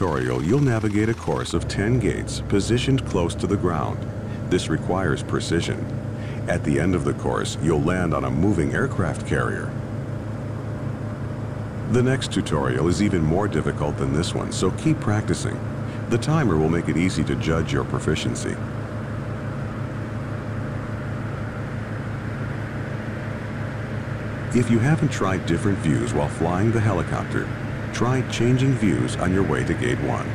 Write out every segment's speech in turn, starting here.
tutorial, you'll navigate a course of 10 gates positioned close to the ground. This requires precision. At the end of the course, you'll land on a moving aircraft carrier. The next tutorial is even more difficult than this one, so keep practicing. The timer will make it easy to judge your proficiency. If you haven't tried different views while flying the helicopter, try changing views on your way to Gate 1.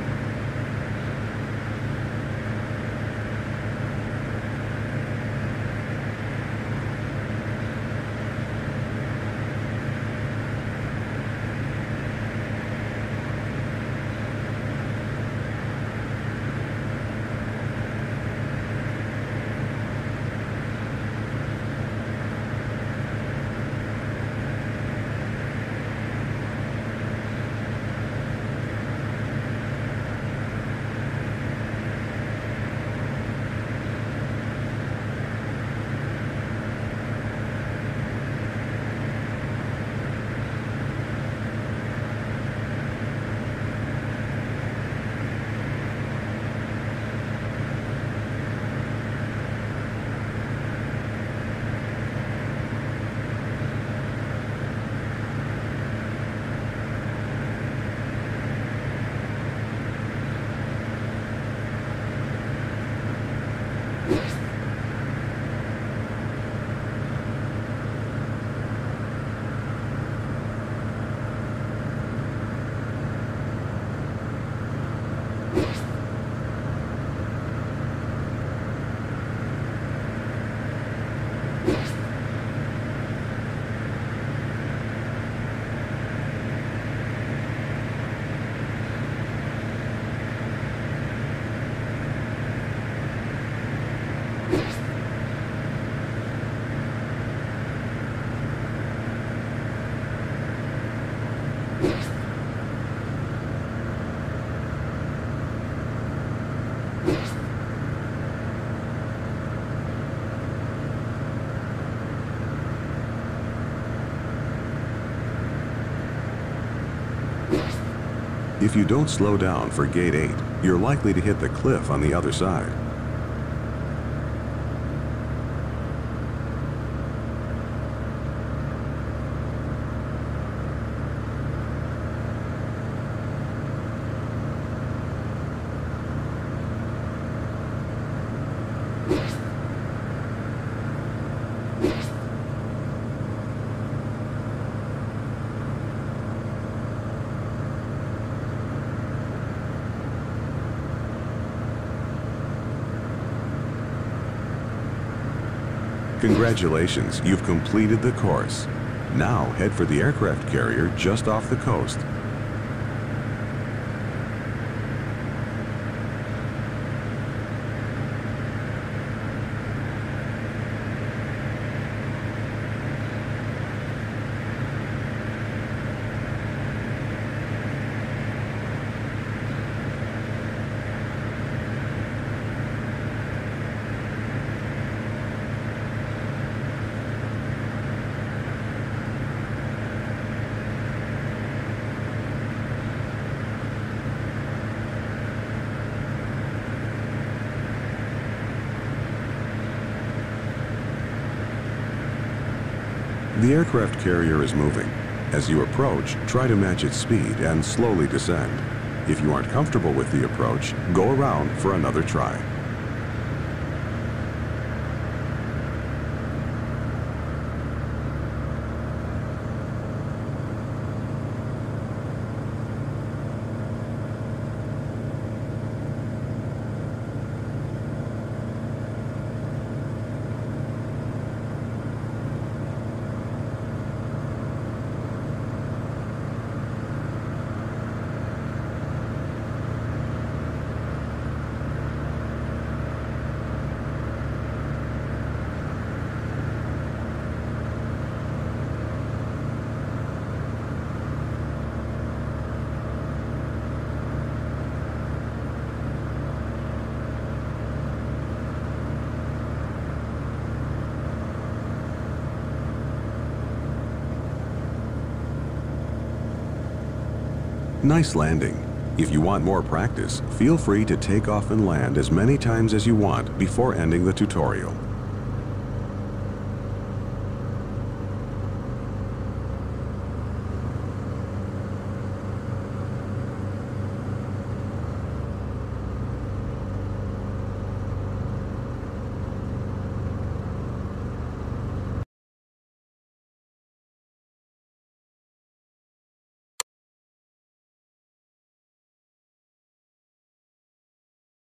If you don't slow down for Gate 8, you're likely to hit the cliff on the other side. Congratulations, you've completed the course. Now head for the aircraft carrier just off the coast. The aircraft carrier is moving. As you approach, try to match its speed and slowly descend. If you aren't comfortable with the approach, go around for another try. Nice landing. If you want more practice, feel free to take off and land as many times as you want before ending the tutorial.